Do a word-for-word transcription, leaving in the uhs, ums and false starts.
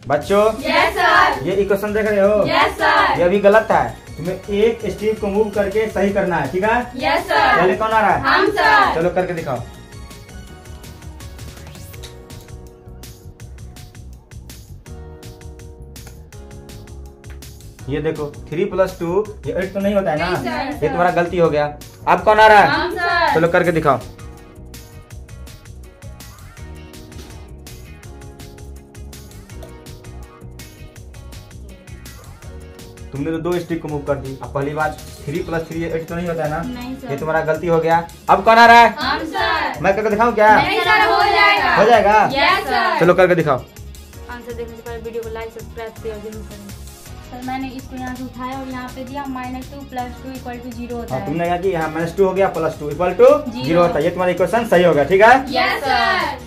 बच्चों yes sir. ये equation देख रहे हो? Yes sir. ये अभी गलत है, तुम्हें एक स्टेप को मूव करके सही करना है, ठीक है? Yes sir. पहले कौन आ रहा है? हम सर। चलो करके दिखाओ। ये देखो थ्री प्लस टू ये एट तो नहीं होता है ना? नहीं सर। ये तुम्हारा गलती हो गया। अब कौन आ रहा है? हम सर। चलो करके दिखाओ। तुमने तो दो स्टिक को मूव कर दी। अब पहली बात थ्री प्लस थ्री एट तो नहीं होता है ना? नहीं सर। ये तुम्हारा गलती हो गया। अब कौन आ रहा है? हम सर। मैं करके दिखाऊं क्या? नहीं सर, हो जाएगा। हो जाएगा? Yes sir. चलो करके दिखाओ। आंसर देखने से पहले वीडियो को लाइक सब्सक्राइब शेयर जरूर करें। सर मैंने इसको यहाँ से उठाया और यहाँ पे दिया minus two plus two equal to zero होता हाँ, है। तुमने कहा कि यहाँ माइनस टू हो गया plus two equal to zero. Zero होता है। ये तुम्हारा इक्वेशन सही होगा, ठीक है? Yes sir.